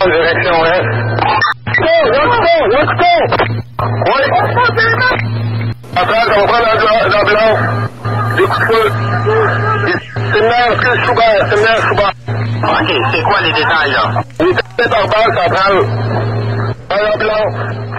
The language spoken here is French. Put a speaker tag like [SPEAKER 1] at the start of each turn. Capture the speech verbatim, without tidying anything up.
[SPEAKER 1] direction est. Go, let's go, let's go! Oui. Après, ça va prendre l'ambulance. Des coups de feu. C'est une mère, c'est Schubert, c'est une mère Schubert.
[SPEAKER 2] Ok, c'est quoi les détails là?
[SPEAKER 1] Les détails par balle, ça prend l'ambulance.